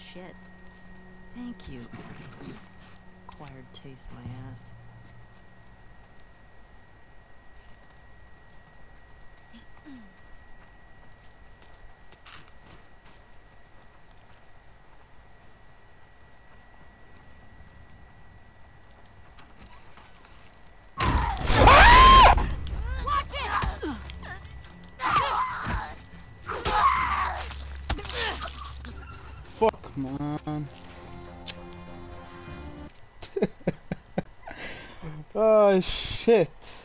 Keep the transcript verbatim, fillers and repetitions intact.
shit. Thank you. Acquired taste my ass. Fuck, man. Oh, shit.